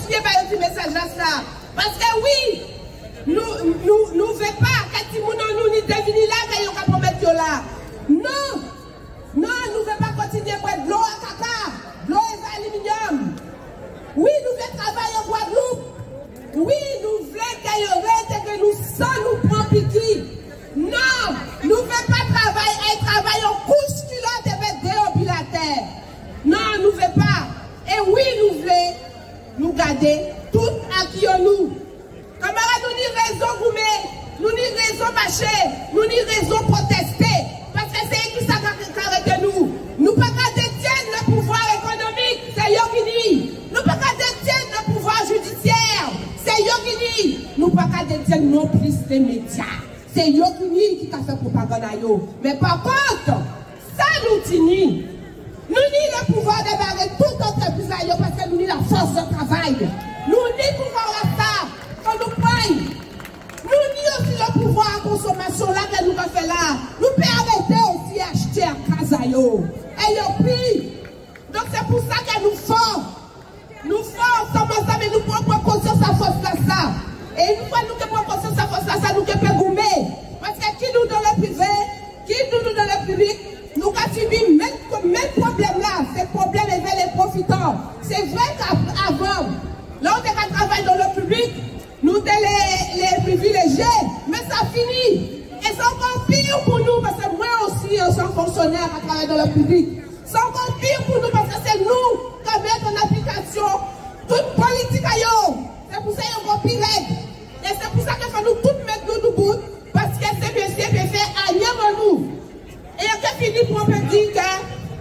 continuer par ce message là. Parce que oui, nous ne voulons pas que nous nous devinons là, que nous avons promettre là. Non, non, nous ne voulons pas continuer pour de l'eau à caca, de l'eau à aluminium. Oui, nous voulons travailler en Guadeloupe. Oui, nous voulons que nous sans nous prendre piquet. Non, nous ne voulons pas travailler en couche culotte avec des obilateurs. Non, nous ne voulons pas. Et oui, nous voulons nous garder tout à qui nous. Camarades, nous n'y raison gourmet, nous n'y raison marcher, nous n'y raison protester. Parce que c'est qui ça qui nous. Nous ne pouvons pas détenir le pouvoir économique, c'est eux qui dit. Nous ne pouvons pas détenir le pouvoir judiciaire, c'est eux qui dit. Nous ne pouvons pas détenir non plus les médias. C'est eux qui a fait propagande à eux. Mais par contre, ça nous tient. Nous ni le pouvoir de barrer toute entreprise parce que nous ni la force de travail. Nous ni le pouvoir à ça, qu'on nous prenne. Nous ni aussi le pouvoir à consommation là que nous avons fait là. Nous pouvons arrêter aussi acheter à Kazayo. Et le prix. Donc c'est pour ça que nous faisons. Nous faisons ensemble, mais nous prenons conscience à force de ça. Et une fois nous prenons conscience à force de ça, nous pouvons gommer. Parce que qui nous dans le privé, qui nous dans le public, nous avons subi même problème là, ces problèmes vers les profitants. C'est vrai qu'avant, là on travaille dans le public, nous sommes les privilégiés, mais ça finit. Et c'est encore pire pour nous, parce que moi aussi, je suis fonctionnaire à travailler dans le public. C'est encore pire pour nous, parce que c'est nous qui mettons en application toute politique à eux. C'est pour ça qu'il y a encore pire. Et c'est pour ça qu'il faut nous tous mettre nous debout, parce que c'est bien fait à nous. Et il a fini pour me dire que,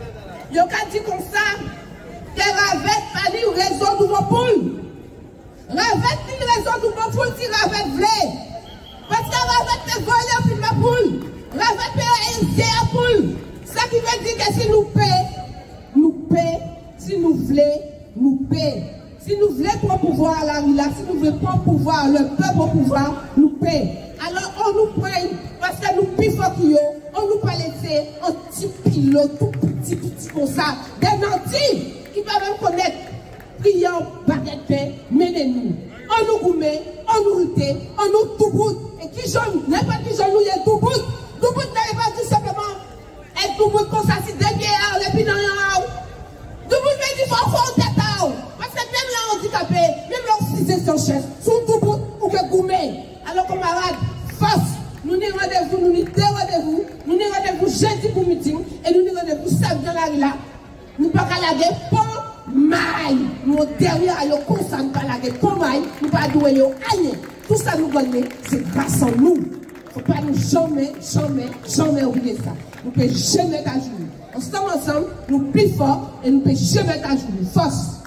il a dit comme ça, que Ravette pas dit raison de mon poule. Ravette dit raison de mon poule si Ravette voulait. Parce que Ravette est volé au film de poule. Ravette est aisé à poule. Ça qui veut dire que si nous paie, nous paie. Si nous voulons, nous paie. Si nous voulons prendre pouvoir à la rue là, si nous voulons prendre pouvoir, le peuple au pouvoir, nous paie. Alors on nous prend parce que nous pifons on nous pas laisser un petit pilote, tout petit comme ça, des nantis qui peuvent même connaître, priant, baguette pain, menez-nous. On nous gourmet, on nous rute, on nous tout bout. Et qui j'aime, n'importe qui j'aime, nous y est tout bout. Tout bout n'arrive pas tout simplement être tout bout comme ça, si des bières, et puis dans un tout bout veut dire qu'il faut tête. Parce que même là handicapé, même là on se son chef, sont tout bout ou que gourmet. Alors camarades, force. Nous n'y rendez-vous, nous n'y deux rendez-vous, nous n'y rendez-vous jeudi pour meeting, et nous n'y rendez-vous samedi dans la rue là. Nous ne pouvons pas laguer pas maille. Nous derrière, nous ne pouvons pas laguer pas maille, nous ne pouvons pas douer aïe. Tout ça nous gagne, c'est grâce à nous. Il ne faut pas nous jamais oublier ça. Nous ne pouvons jamais être à jour. Ensemble, nous plus forts et nous ne pouvons jamais être à jour. Force.